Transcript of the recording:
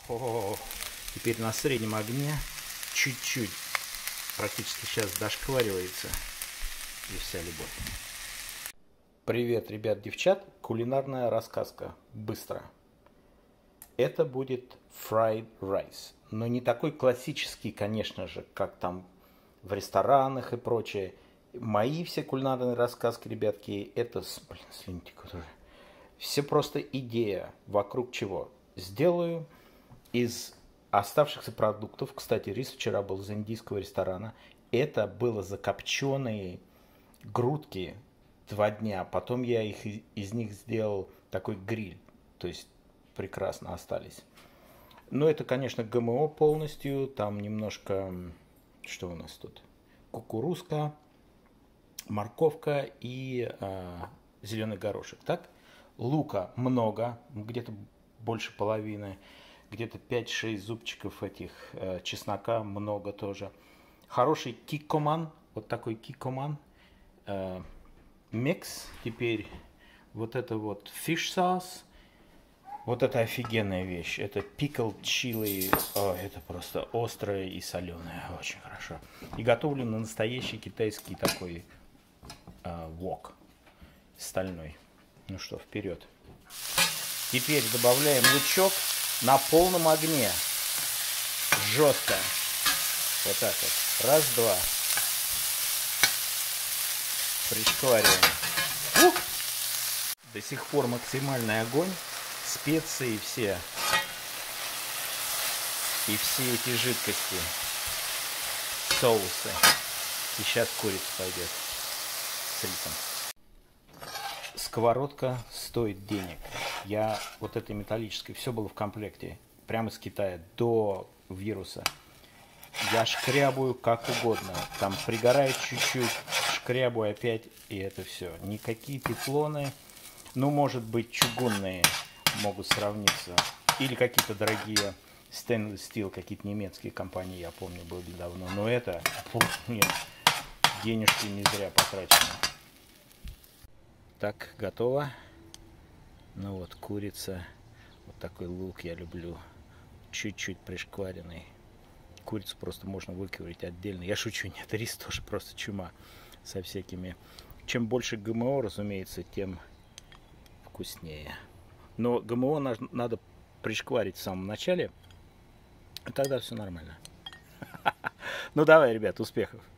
О, теперь на среднем огне чуть-чуть, практически сейчас дошкваривается, и вся любовь. Привет, ребят, девчат, кулинарная рассказка, быстро. Это будет fried rice, но не такой классический, конечно же, как там в ресторанах и прочее. Мои все кулинарные рассказки, ребятки, это, слюнтик, все просто идея, вокруг чего. Сделаю из оставшихся продуктов, кстати, рис вчера был из индийского ресторана, это было закопченные грудки 2 дня, потом я из них сделал такой гриль, то есть прекрасно остались. Но это, конечно, ГМО полностью, там немножко, что у нас тут, кукурузка, морковка и зеленый горошек, так? Лука много, где-то больше половины, где-то 5-6 зубчиков этих чеснока, много тоже. Хороший киккоман, вот такой киккоман, микс. Теперь вот это вот fish sauce, вот это офигенная вещь, это pickled chili, это просто острое и соленое, очень хорошо. И готовлю на настоящий китайский такой wok стальной. Ну что, вперед. Теперь добавляем лучок на полном огне. Жестко. Вот так вот. Раз, два. Пришквариваем. До сих пор максимальный огонь. Специи все. И все эти жидкости. Соусы. И сейчас курица пойдет с рисом. Сковородка стоит денег. Я вот этой металлической, все было в комплекте, прямо из Китая, до вируса. Я шкрябаю как угодно. Там пригорает чуть-чуть, шкрябаю опять, и это все. Никакие тефлоны, ну, может быть, чугунные могут сравниться. Или какие-то дорогие stainless steel, какие-то немецкие компании, я помню, были давно. Но это, нет, денежки не зря потрачены. Так, готово. Ну вот, курица. Вот такой лук я люблю. Чуть-чуть пришкваренный. Курицу просто можно выковырять отдельно. Я шучу, нет, рис тоже просто чума. Со всякими. Чем больше ГМО, разумеется, тем вкуснее. Но ГМО надо пришкварить в самом начале. И тогда все нормально. Ну давай, ребят, успехов.